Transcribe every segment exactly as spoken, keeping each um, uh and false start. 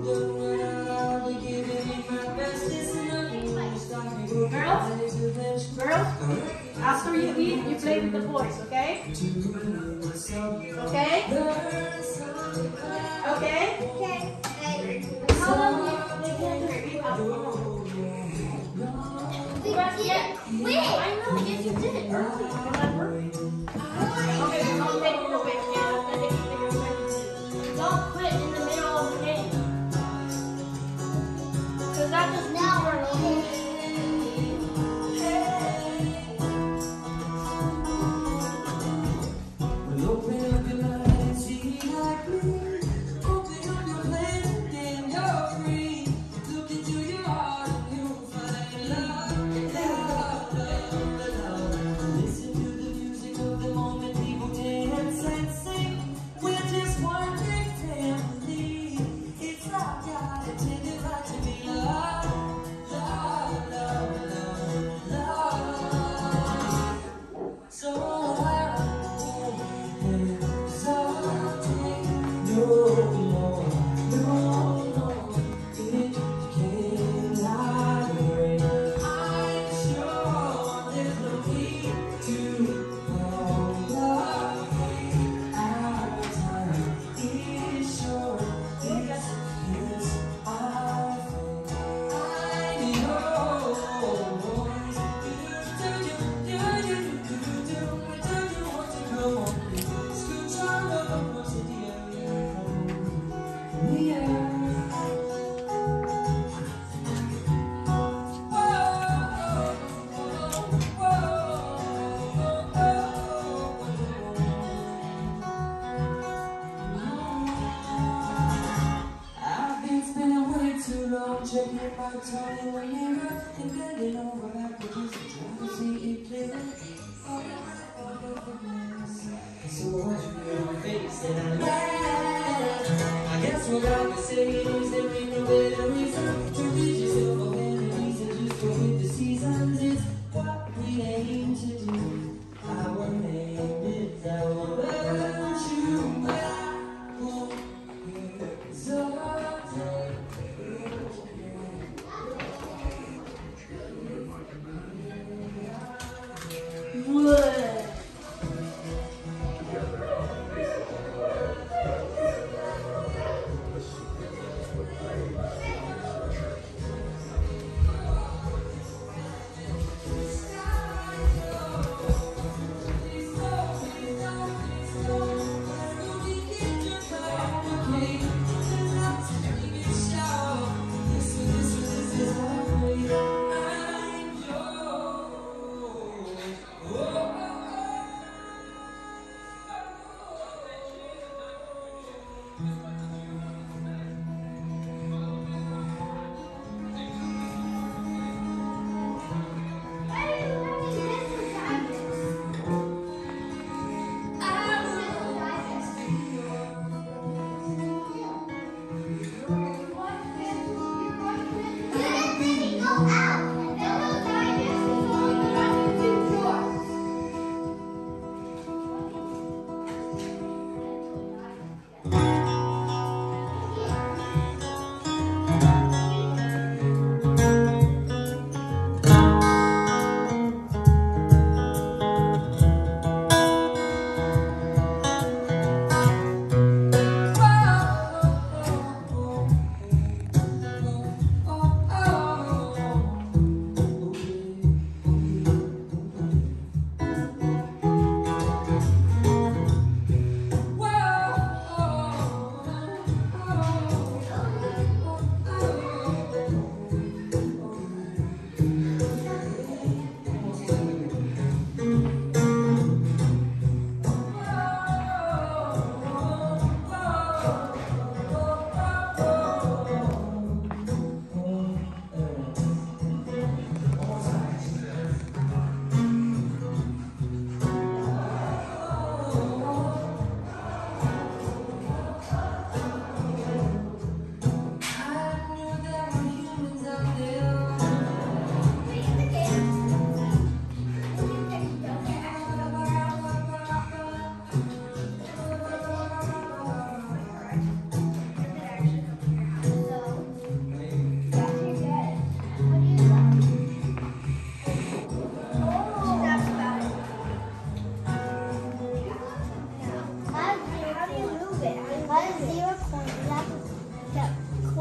Girls, girls, after you eat, you play with the boys, okay? Okay? Okay? Okay. How long do you can eat after? Wait, I know, yes you did. Remember? Okay, I'll take it away. Don't put it in the middle of the game. Because that is now we're looking. Checking my tongue in the mirror and bending over backwards, trying to see it clear. So what you put on my face and I'm mad. I guess what I've been saying is there ain't no better reason to read yourself of enemies and just go with the seasons. It's what we aim to do. Our name is our virtue. I won't hesitate.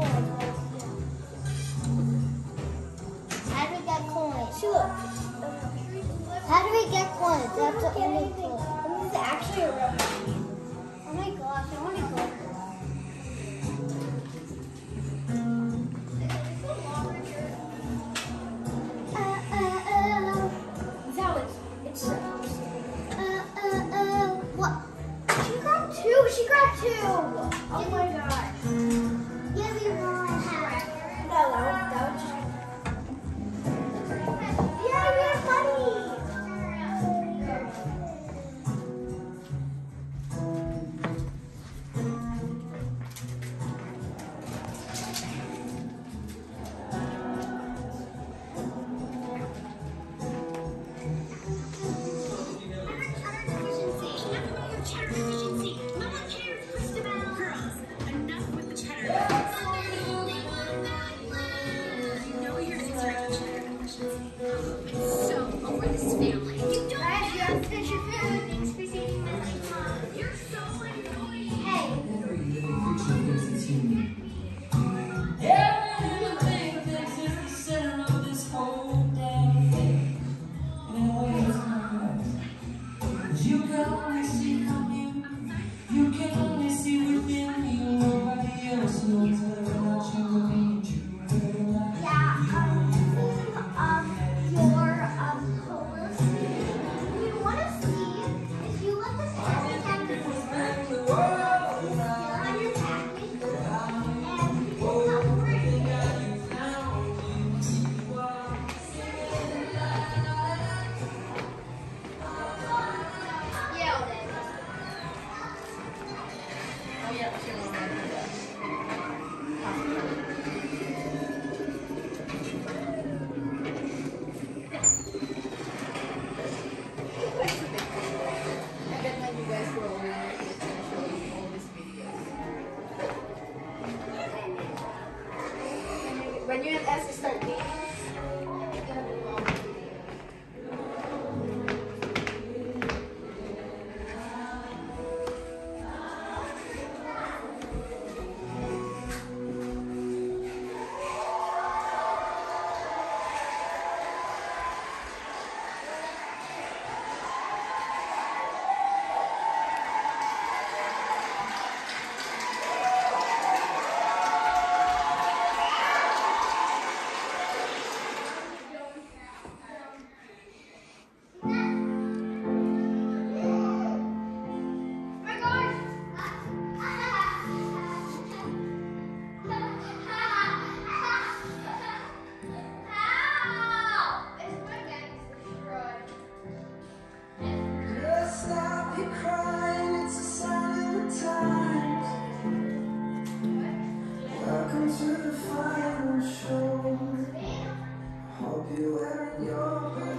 How do we get coins? How do we get coins? That's the only thing. This is actually a real movie. Oh my gosh, I want to go. Uh, uh, uh. That's how it's, it's supposed to be. Uh, uh, uh. What? She grabbed two. She grabbed two. Oh my god. Give me one. No, that was, that was just. Yeah, you're funny. You can only see from you. You can only see within you. Nobody else knows whether or not you will be true. Yeah, um, um, your, um, homeless. You want to see if you let this happen on your package, and you can come free. Yeah, David. Oh yeah, she won't let me do that. I bet like you guys were aware it's gonna show you all these videos. When you and Essie start dating, it's gonna be long video. Just stop your crying, it's a sign of the times. Welcome to the final show. Hope you're wearing your best.